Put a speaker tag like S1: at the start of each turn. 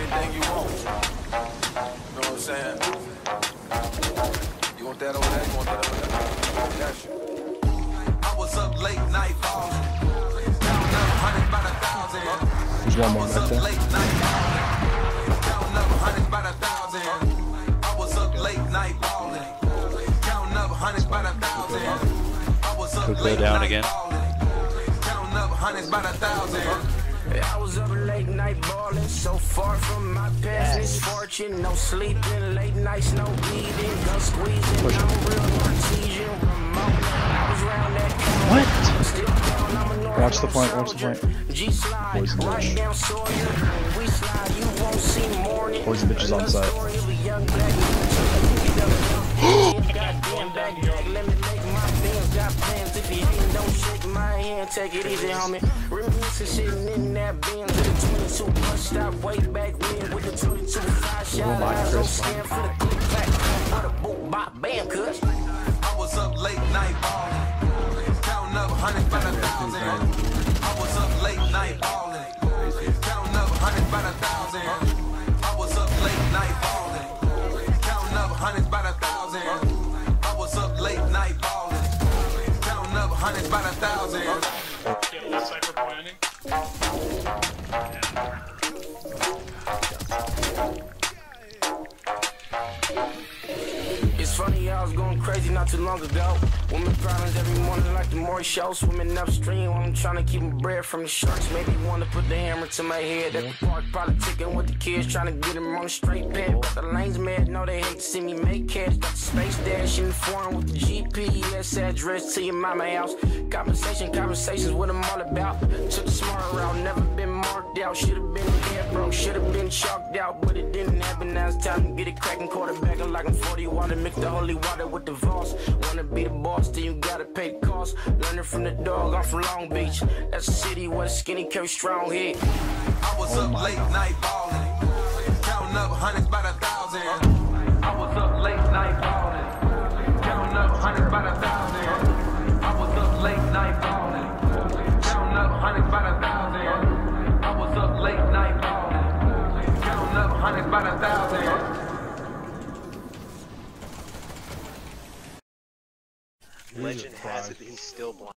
S1: anything you want. You know what I'm saying? You want that over there? You want that over there? That's you. I was up late night balling. Counting up hundreds by the thousand.
S2: There's one more right there.
S1: Late night balling. Counting up hundreds by the thousand. I was up late night balling. Counting up hundreds by the thousand. I was up late
S3: down
S1: night
S3: again.
S1: Counting up hundreds by the thousand.
S4: I was up late night balling, so far from my past misfortune. No sleeping, late nights, no eating, gun squeezing, no real artesian. I was round that
S2: What? Watch the point, watch the point. Poison bitch. Poison bitch is on site.
S4: Take it easy, homie. Reminiscing sitting in that Benz with the 22 bus stop way back when with the 22 5 shot eyes on scan for the click back for the boot bop bam cuts.
S1: I was up late night balling, counting up hundreds by the thousand. I was up late night balling, counting up hundreds by the thousand. I was up late night balling, counting up hundreds by the thousand. I was up late night balling, counting up hundreds by the thousand.
S5: Cypher planning.
S4: It's funny, I was going crazy not too long ago. Women problems every morning like the Maury show. Swimming upstream while I'm trying to keep my bread from the sharks. Maybe want to put the hammer to my head at the park. Probably ticking with the kids, trying to get them on the straight path. Got the lanes mad, know they hate to see me make cash. Got the space dash in the foreign with the GPS address to your mama house. Conversations what I'm all about. Took the smart route, never been marked out. Should've been dead broke, should've been chalked out, but it didn't happen. Now it's time to get it cracking. Quarterbacking like I'm 40 water, mix the holy water with the Voss. Wanna be the boss, then you gotta pay the cost. Learning from the dog, I'm from Long Beach. That's a city where the skinny carry strong head.
S1: I was up late night balling, counting up hundreds by the thousand. I was up late night balling, counting up hundreds by the thousand. I was up late night balling, counting up hundreds by the thousand. I was up late night balling, counting up hundreds by the thousand.
S6: Legend has it that he's still blind.